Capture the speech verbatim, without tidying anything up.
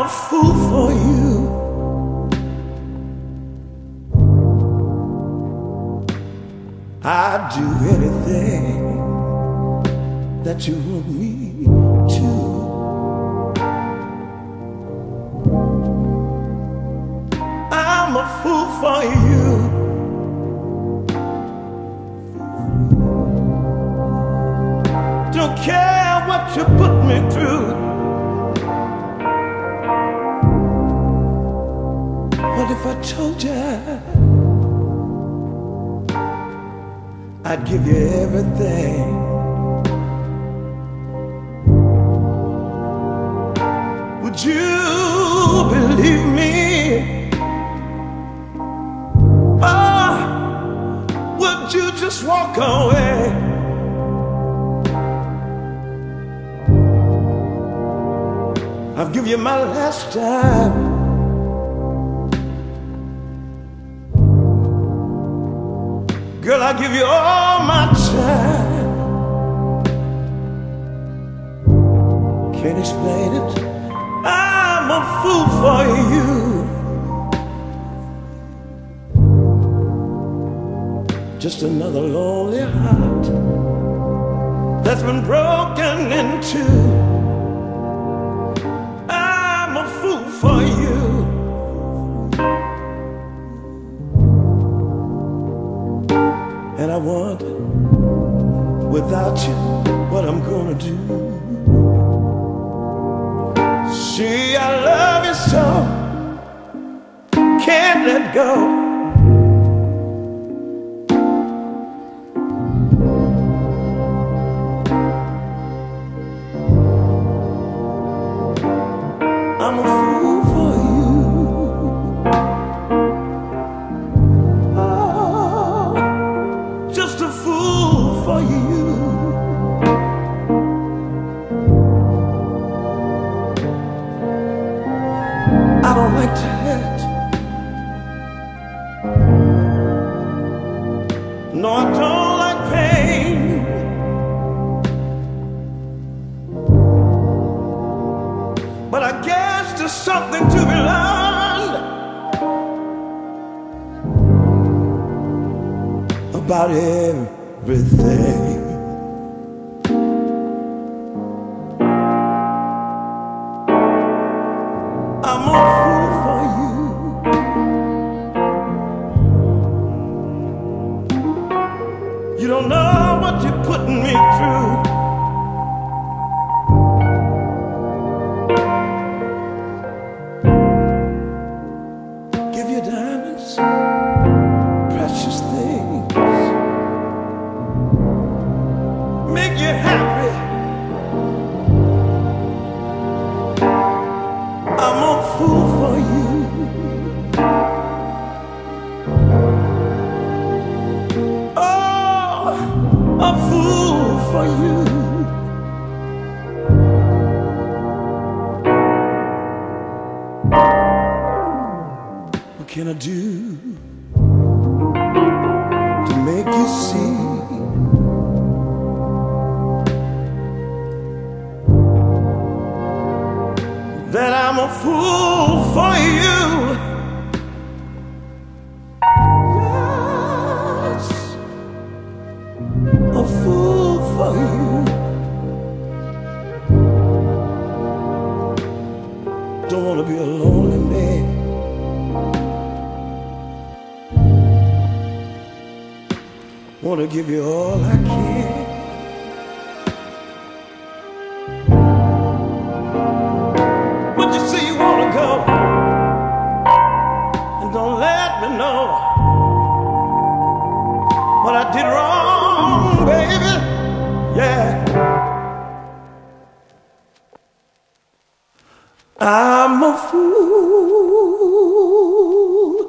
a fool for you. I'd do anything that you want me to. I'm a fool for you. Don't care what you put me through. What if I told you I'd give you everything? Would you believe me? Or would you just walk away? I'll give you my last time. Girl, I'll give you all my time. Can't explain it. I'm a fool for you. Just another lonely heart that's been broken in two. I'm a fool for you. And I wonder, without you, what I'm gonna do. See, I love you so, can't let go. I'm a fool for you. Oh, just a fool for you. I don't like to hurt. No, I don't like pain. But I guess there's something to be learned about everything. I'm a fool for you. You don't know what you're putting me through. Give you diamonds, precious things, make you happy. I'm a fool for you. Oh, a fool for you. What can I do to make you see that I'm a fool for you? Yes, a fool for you. Don't want to be a lonely man. Want to give you all I can. But you say you want to go, and don't let me know what I did wrong, baby. Yeah, I'm a fool